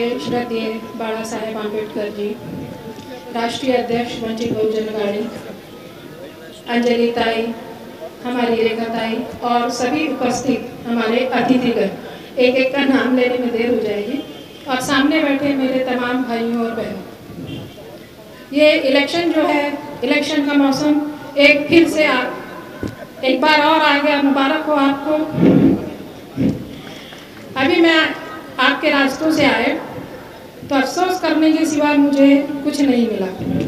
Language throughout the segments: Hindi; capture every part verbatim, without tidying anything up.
श्रद्धेय बाला साहेब आम्बेडकर जी, राष्ट्रीय अध्यक्ष वंचित बहुजन आघाड़ी, अंजलि ताई, हमारी रेखा ताई और सभी उपस्थित हमारे अतिथिगण, एक एक का नाम लेने में देर हो जाएगी, और सामने बैठे मेरे तमाम भाइयों और बहनों। ये इलेक्शन जो है, इलेक्शन का मौसम एक फिर से आ, एक बार और आ गया। मुबारक हो आपको। अभी मैं आपके रास्तों से आए तो अफसोस करने के सिवा मुझे कुछ नहीं मिला।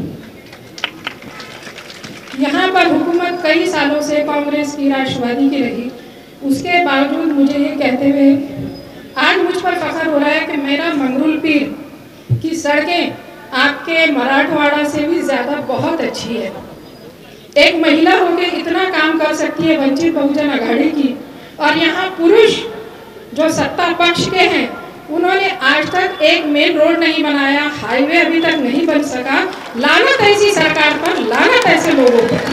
यहाँ पर हुकूमत कई सालों से कांग्रेस की, राष्ट्रवादी की रही, उसके बावजूद मुझे ये कहते हुए आज मुझ पर फख्र हो रहा है कि मेरा मंगरूल पीर की सड़कें आपके मराठवाड़ा से भी ज़्यादा बहुत अच्छी है। एक महिला होकर इतना काम कर सकती है वंचित बहुजन आघाड़ी की, और यहाँ पुरुष जो सत्ता पक्ष के हैं उन्होंने आज तक एक मेन रोड नहीं बनाया, हाईवे अभी तक नहीं बन सका। लानत ऐसी सरकार पर, लानत ऐसे लोगों पर।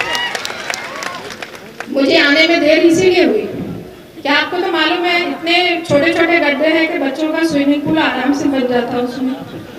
मुझे आने में देर इसीलिए हुई कि आपको तो मालूम है इतने छोटे छोटे गड्ढे हैं कि बच्चों का स्विमिंग पूल आराम से बन जाता उसमें।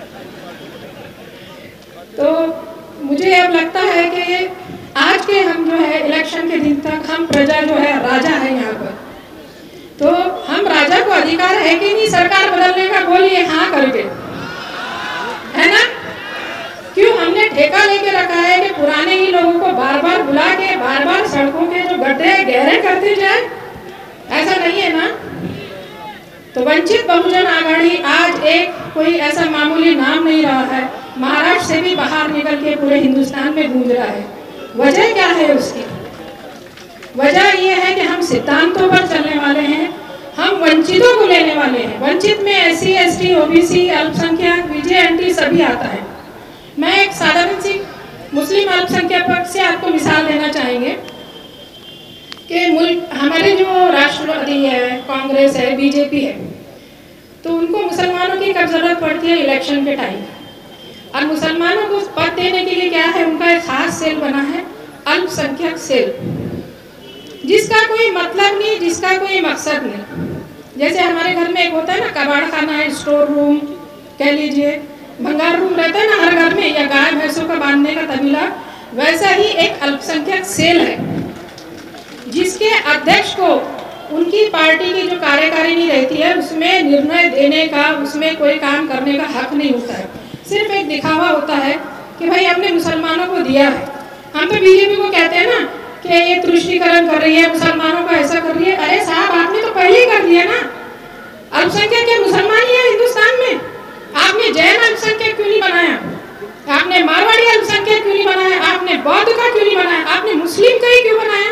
तो मुझे अब लगता है कि आज के हम जो है इलेक्शन के दिन तक हम प्रजा जो है राजा है यहाँ पर, तो हम राजा को अधिकार है कि नहीं सरकार बदलने का? बोलिए हाँ करके, है ना? क्यों हमने ठेका लेके रखा है कि पुराने ही लोगों को बार बार बुला के बार बार सड़कों के जो गड्ढे गहरे करते जाए? ऐसा नहीं है ना। तो वंचित बहुजन आघाड़ी आज एक कोई ऐसा मामूली नाम नहीं रहा है, महाराष्ट्र से भी बाहर निकल के पूरे हिंदुस्तान में गूंज रहा है। वजह क्या है उसकी? वजह यह है कि हम सिद्धांतों पर चलने वाले हैं, हम वंचितों को लेने वाले हैं। वंचित में S C, S T, O B C, अल्पसंख्यक, वी जे एन टी सभी आता है। मैं एक साधारण सी मुस्लिम अल्पसंख्यक से आपको मिसाल देना चाहेंगे कि मुल्क हमारे जो राष्ट्रवादी है, कांग्रेस है, बी जे पी है, तो उनको मुसलमानों की कब जरूरत पड़ती है? इलेक्शन के टाइम। और मुसलमानों को पद देने के लिए क्या है? उनका एक खास सेल बना है, अल्पसंख्यक सेल, जिसका कोई मतलब नहीं, जिसका कोई मकसद नहीं। जैसे हमारे घर में एक होता है ना कबाड़ खाना है, स्टोर रूम कह लीजिए, भंगार रूम रहता है ना हर घर में, या गाय भैंसों का बांधने का तबीला, वैसा ही एक अल्पसंख्यक सेल है जिसके अध्यक्ष को उनकी पार्टी की जो कार्यकारिणी रहती है उसमें निर्णय देने का, उसमें कोई काम करने का हक नहीं होता है। सिर्फ एक दिखावा होता है कि भाई हमने मुसलमानों को दिया है। हम तो बी जे पी को कहते हैं ना कि ये तुष्टीकरण कर रही है, मुसलमानों का ऐसा कर रही है। अरे साहब, आपने तो पहले ही कर दिया ना। अल्पसंख्यक के मुसलमान ही है हिंदुस्तान में। आपने जैन अल्पसंख्यक क्यों नहीं बनाया? आपने मारवाड़ी अल्पसंख्यक क्यों नहीं बनाया? आपने बौद्ध का क्यों नहीं बनाया? आपने मुस्लिम का ही क्यों बनाया?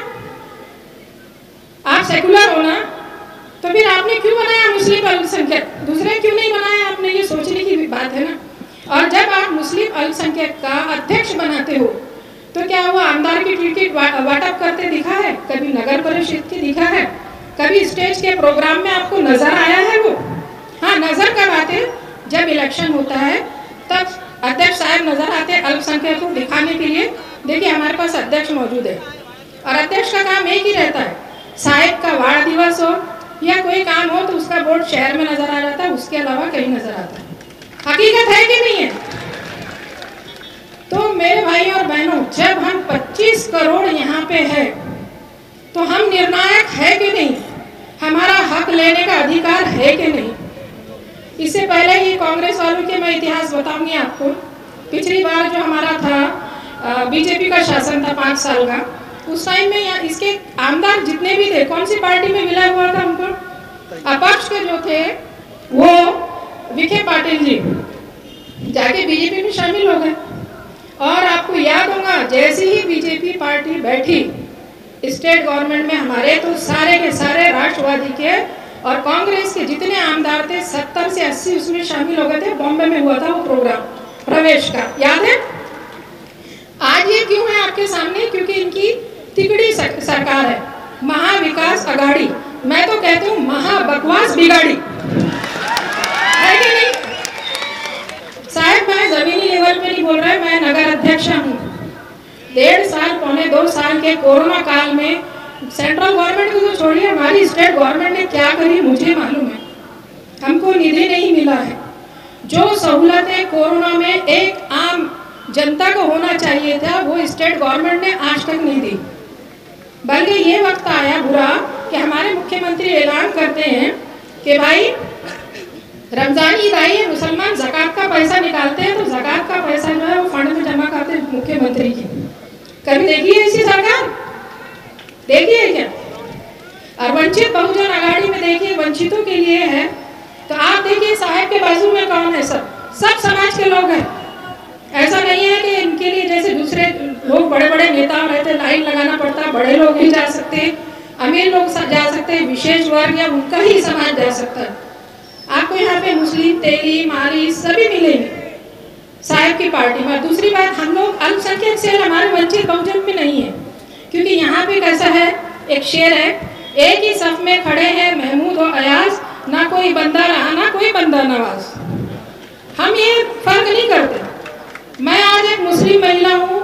आप सेकुलर हो ना, तो फिर आपने क्यों बनाया मुस्लिम अल्पसंख्यक? दूसरे क्यों नहीं बनाया आपने? ये सोचने की बात है ना। और जब आप मुस्लिम अल्पसंख्यक का अध्यक्ष बनाते हो तो क्या वो आमदार की टिकट वाटअप करते दिखा है? कभी नगर परिषद की दिखा है? कभी स्टेज के प्रोग्राम में आपको नजर आया है वो? हाँ, नजर कब आते? जब इलेक्शन होता है तब अध्यक्ष साहब नजर आते अल्पसंख्यक को दिखाने के लिए, देखिए हमारे पास अध्यक्ष मौजूद है। और अध्यक्ष का काम एक ही रहता है, साहेब का वाड़ दिवस हो या कोई काम हो तो उसका बोर्ड शहर में नजर आ जाता है, उसके अलावा कहीं नजर आता है। हकीकत है कि नहीं है? तो मेरे भाई और बहनों, जब हम पच्चीस करोड़ यहाँ पे है तो हम निर्णायक है कि नहीं? हमारा हक लेने का अधिकार है कि नहीं? इससे पहले ही कांग्रेस वालों के मैं इतिहास बताऊंगी आपको। पिछली बार जो हमारा था बी जे पी का शासन था पाँच साल का, उस टाइम में इसके आमदार जितने भी थे, कौन सी पार्टी में विलय हुआ था उनको? अपक्ष के जो थे वो विखे पाटिल जी जाके बी जे पी में शामिल हो गए। और आपको याद होगा, जैसे ही बी जे पी पार्टी बैठी स्टेट गवर्नमेंट में हमारे, तो सारे के सारे राष्ट्रवादी के और कांग्रेस के जितने आमदार थे सत्तर से अस्सी उसमें शामिल हो गए थे। बॉम्बे में हुआ था वो प्रोग्राम प्रवेश का, याद है? आज ये क्यों है आपके सामने? क्योंकि इनकी तिकड़ी सरकार है, महाविकास अघाड़ी। मैं तो कहती हूँ महाबकवास बिगाड़ी, है कि नहीं? साहब, मैं जमीनी लेवल पे नहीं बोल रहा, मैं नगर अध्यक्ष हूँ। डेढ़ साल पौने दो साल के कोरोना काल में सेंट्रल गवर्नमेंट को तो छोड़िए, हमारी स्टेट गवर्नमेंट ने क्या करी मुझे मालूम है। हमको निधि नहीं मिला है, जो सहूलतें कोरोना में एक आम जनता को होना चाहिए था वो स्टेट गवर्नमेंट ने आज तक नहीं दी। बल्कि ये वक्त आया बुरा कि हमारे मुख्यमंत्री ऐलान करते हैं कि भाई रमजान ईद आई है, मुसलमान ज़कात का पैसा निकालते हैं तो ज़कात का पैसा जो है वो फंड में जमा करते हैं मुख्यमंत्री की। कभी देखिए ऐसी सरकार? देखिए क्या? और वंचित बहुजन आघाड़ी में देखिए वंचितों के लिए है, तो आप देखिए साहब के बाजू में कौन है? सब सब समाज के लोग हैं। ऐसा नहीं है कि इनके लिए जैसे दूसरे लोग बड़े बड़े नेता रहते लाइन लगाना पड़ता, बड़े लोग ही जा सकते हैं, अमीर लोग जा सकते हैं, विशेष वर्ग या उनका ही समाज जा सकता है। आपको यहाँ पे मुस्लिम, तेली, मारी सभी मिलेंगे साहब की पार्टी में। दूसरी बात, हम लोग अल्पसंख्यक से हमारे वंचित बहुजन में नहीं है, क्योंकि यहाँ पे कैसा है, एक शेर है, एक ही सफ में खड़े हैं महमूद और अयाज, ना कोई बंदा रहा ना कोई बंदा नवाज। हम ये फर्क नहीं करते। मैं आज एक मुस्लिम महिला हूँ,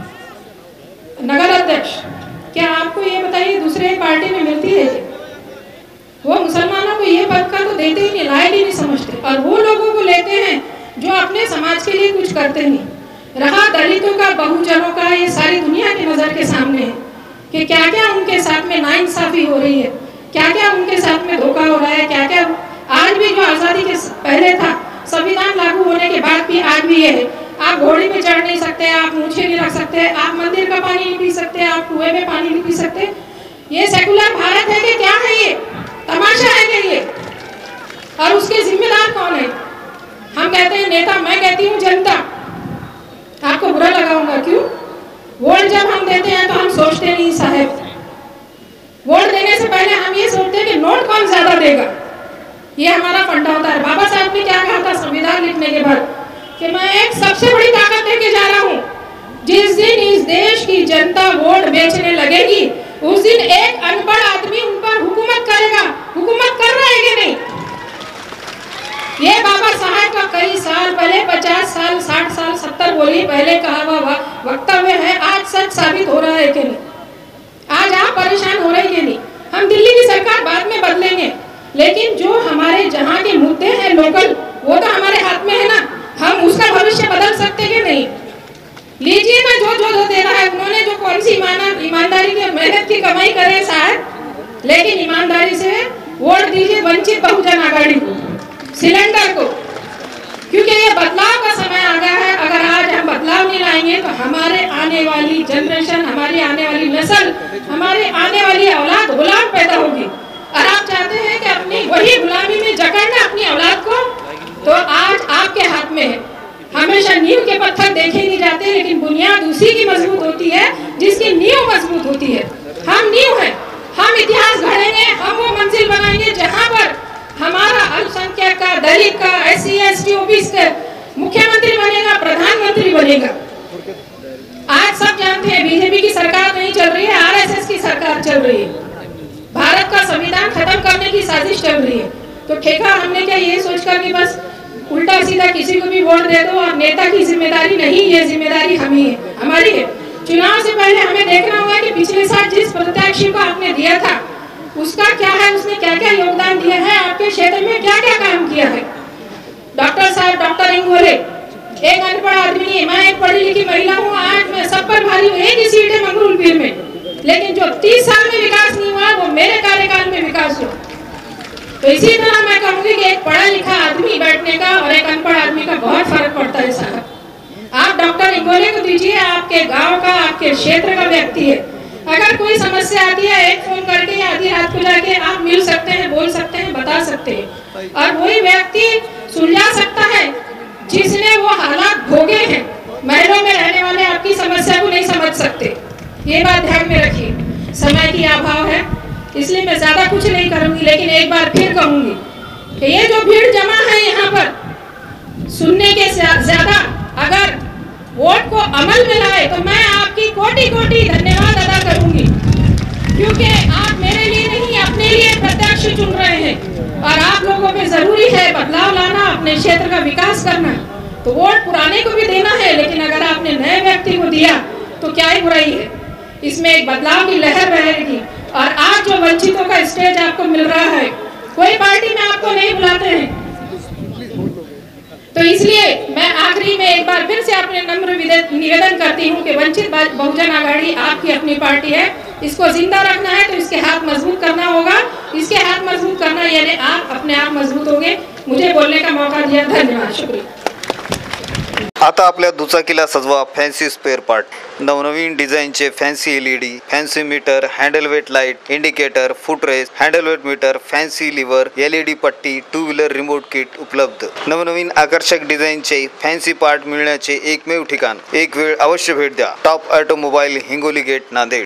नगर अध्यक्ष, क्या आपको ये बताइए दूसरे पार्टी में मिलती है? वो मुसलमानों को ये पद का तो देते ही नहीं, लायक ही नहीं समझते, और वो लोगों को लेते हैं जो अपने समाज के लिए कुछ करते नहीं। रहा दलितों का, बहुजनों का, ये सारी दुनिया की नज़र के सामने है कि क्या क्या उनके साथ में नाइंसाफी हो रही है, क्या क्या उनके साथ में धोखा हो रहा है, क्या क्या आज भी जो आज़ादी के पहले था, संविधान लागू होने के बाद भी आज भी ये है। आप घोड़ी पे चढ़ नहीं सकते, आप मूछे नहीं रख सकते, आप मंदिर का पानी नहीं पी सकते, आप कुएं में पानी नहीं पी सकते। ये सेकुलर भारत है कि क्या है? ये तमाशा है कि ये? और उसके जिम्मेदार कौन है? हम कहते हैं नेता, मैं कहती हूँ जनता। आपको बुरा लगाऊंगा क्यों? वोट जब हम देते हैं तो हम सोचते नहीं साहब, वोट देने से पहले हम ये सोचते हैं कि नोट कौन ज्यादा देगा। ये हमारा फंडा होता है। बाबा साहब ने क्या कहा था संविधान लिखने के बाद कि मैं एक सबसे बड़ी ताकत लेके जा रहा हूँ, जिस दिन इस देश की जनता वोट बेचने लगेगी उस दिन एक अनपढ़ आदमी उन पर हुकूमत करेगा। हुकूमत कर रहा है कि नहीं? ये बाबा साहब का कई साल पहले, पचास साल, साठ साल, सत्तर बोली पहले कहा हुआ वक्तव्य है, आज सच साबित हो रहा है कि नहीं? आज आप परेशान हो रहे कि नहीं? हम दिल्ली की सरकार बाद में बदलेंगे, लेकिन जो हमारे जहाँ के मुद्दे हैं लोकल, वो तो हमारे हाथ में है ना। हम उसका भविष्य बदल सकते कि नहीं? लीजिए ना, जो जो दे रहा है उन्होंने जो कौन सी ईमानदारी की मेहनत की कमाई करे साहब, लेकिन ईमानदारी से वोट दीजिए वंचित बहुजन आघाड़ी को, सिलेंडर को, क्योंकि ये बदलाव का समय आ गया है। अगर आज हम बदलाव नहीं लाएंगे तो हमारे आने वाली जनरेशन, हमारी आने वाली नस्ल, हमारे आने वाली औलाद गुलाम पैदा होगी। और आप चाहते हैं कि अपनी वही गुलामी में जकड़ना अपनी औलाद को, तो आज आपके हाथ में है। हमेशा नींव के पत्थर देखे नहीं जाते, लेकिन बुनियाद उसी की मजबूत होती है जिसकी नींव मजबूत होती है। हम नींव हैं, हम इतिहास गढ़ेंगे, हम वो मंजिल बनाएंगे जहां पर हमारा अल्पसंख्यक का, दलित का, S C S T OBC का मुख्यमंत्री बनेगा, प्रधानमंत्री बनेगा। आज सब जानते हैं बीजेपी की सरकार नहीं चल रही है, आरएसएस की सरकार चल रही है। भारत का संविधान खत्म करने की साजिश चल रही है। तो ठेका हमने क्या ये सोचकर कि बस उल्टा सीधा किसी को भी वोट दे दो और नेता की जिम्मेदारी नहीं, ये जिम्मेदारी हमी है, हमारी है। चुनाव से पहले हमें देखना होगा कि पिछले साल जिस प्रत्याशी को आपने दिया था उसका क्या है, उसने क्या क्या योगदान दिया है, आपके क्षेत्र में क्या क्या काम किया है। डॉक्टर साहब, डॉक्टर इंगोले, एक अनपढ़ आदमी, मैं एक पढ़ी लिखी महिला हूँ, आज मैं सब पर भारी हूँ, एक ही सीट है मंगरूलपीर में, लेकिन जो तीस साल में विकास नहीं हुआ वो मेरे कार्यकाल में विकास हुआ। तो इसी तरह मैं कहूँगी कि एक पढ़ा लिखा आदमी बैठने का और एक अनपढ़ आदमी का बहुत फर्क पड़ता है साहब। आप डॉक्टर इंगोले को दीजिए, आपके गांव का, आपके क्षेत्र का व्यक्ति है। अगर कोई समस्या आती है, एक फोन करके आधी रात को जाके आप मिल सकते हैं, बोल सकते हैं, बता सकते हैं, और वही व्यक्ति सुलझा सकता है जिसने वो हालात भोगे हैं। महलों में रहने वाले आपकी समस्या को नहीं समझ सकते, ये बात ध्यान में रखिए। समय की अभाव है इसलिए मैं ज्यादा कुछ नहीं करूंगी, लेकिन एक बार फिर कहूंगी कि ये जो भीड़ जमा है यहाँ पर, सुनने के ज्यादा अगर वोट को अमल में लाए तो मैं आपकी कोटि कोटि धन्यवाद अदा करूंगी, क्योंकि आप मेरे लिए नहीं अपने लिए प्रत्याशी चुन रहे हैं और आप लोगों में जरूरी है बदलाव लाना, अपने क्षेत्र का विकास करना। तो वोट पुराने को भी देना है, लेकिन अगर आपने नए व्यक्ति को दिया तो क्या ही बुराई है, इसमें एक बदलाव की लहर बहेगी। और आज जो वंचितों का स्टेज आपको मिल रहा है, कोई पार्टी में आपको नहीं बुलाते हैं, तो इसलिए मैं आखिरी में एक बार फिर से अपने नम्र निवेदन करती हूँ कि वंचित बहुजन आघाड़ी आपकी अपनी पार्टी है, इसको जिंदा रखना है तो इसके हाथ मजबूत करना होगा। इसके हाथ मजबूत करना यानी आप अपने आप मजबूत होंगे। मुझे बोलने का मौका दिया, धन्यवाद, शुक्रिया। आता आपल्या दुचाकीला सजवा फॅन्सी स्पेअर पार्ट, नवनवीन डिझाईनचे fancy L E D, fancy meter, handle weight light, indicator, foot rest, handle weight meter, fancy lever, L E D पट्टी, टू व्हीलर रिमोट किट उपलब्ध। नवनवीन आकर्षक डिझाईनचे फॅन्सी पार्ट मिळण्याचे एकमेव ठिकाण। एक वेळ अवश्य भेट द्या। Top automobile, Hingoli gate, Nanded.